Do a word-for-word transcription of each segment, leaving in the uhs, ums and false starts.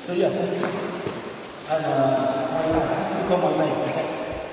所以啊，按照一个往那一块。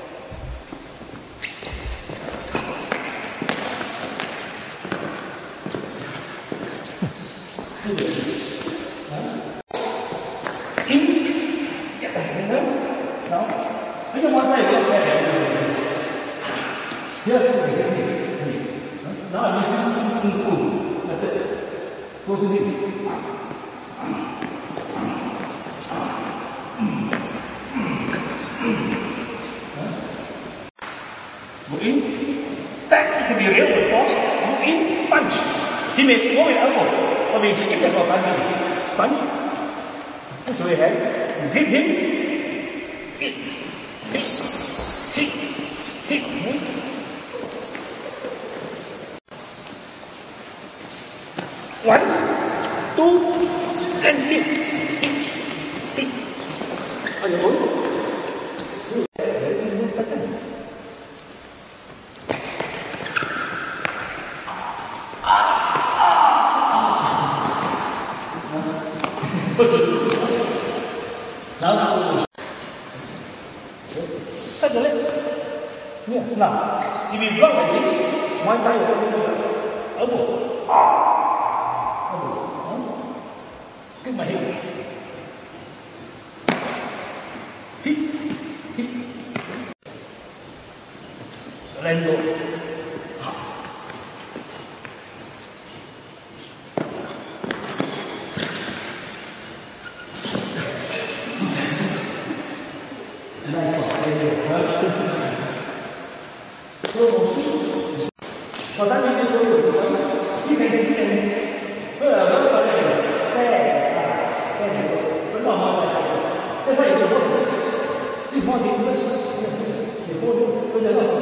然后你是是功夫，对，都是这个。Move in, back to the rear with force. Move in, punch. He may go with elbow, or we skip that for punch. Punch. Push away head. Hit him. Hit. Hit. Hit. Hit. One, two, and hit. Hit. Hit. On your own. Now, set the leg. Yeah. Now, if you block like this, one time you hold elbow. Elbow. Get my hip. Hit. Hit. Let go. Còn tác nhân tôi hiểu được như này như này bây giờ nó là này cái cái này vẫn còn màu này cái phải hiểu được đi qua thì nó thì vô bây giờ là số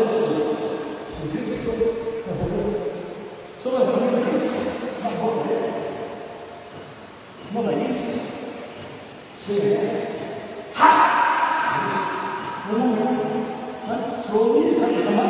là nó như thế nó vô đấy nó là như thế ha đúng không số như thế này nó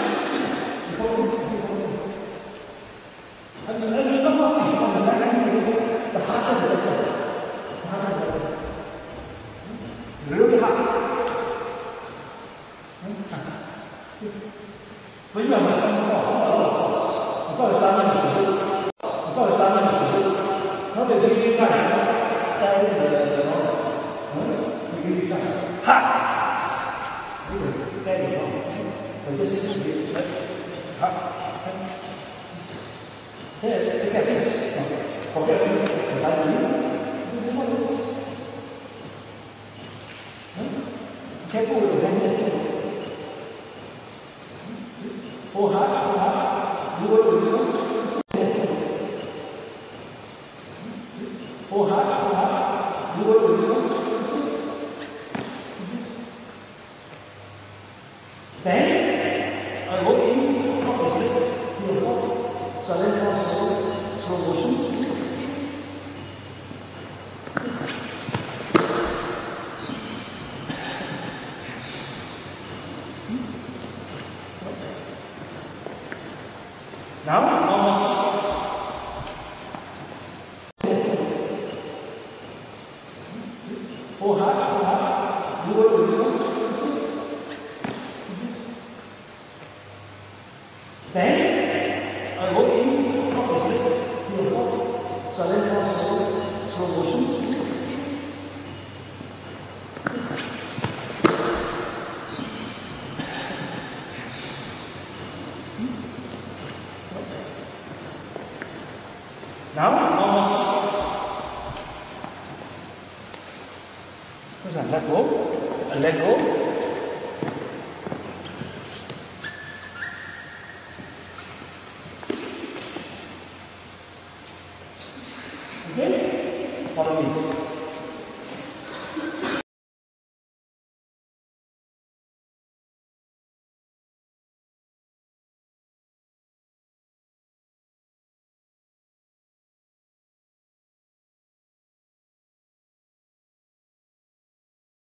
Bây giờ mình sẽ bỏ nó có thể tăng lên một chút, nó có thể tăng lên một chút, nó để đi đi chạy, chạy đi để để nó, đi đi chạy, ha, cái này không, rồi cái sự việc đấy, ha, thế cái cái cái có cái cái cái cái cái phụ được cái này. Oh, ha, ha, you will listen. Oh, ha, ha, you will listen. Then, I go in, opposite, you go, sudden process, slow motion. Now, almost. Oh, ha, ha, you will listen. Then, I go in, opposite, you go, sudden process, slow motion. Now, almost. What's that? Let go. And let go. Okay? Follow me.